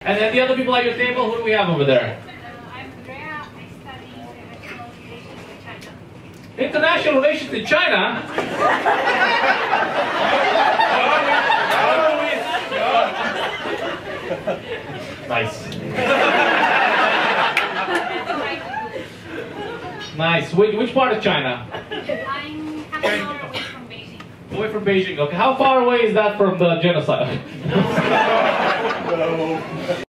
And then the other people at your table, who do we have over there? I'm Andrea. I study international relations in China. International relations in China? Nice. Nice. Which part of China? I'm half an hour away from Beijing. Away from Beijing. Okay. How far away is that from the genocide?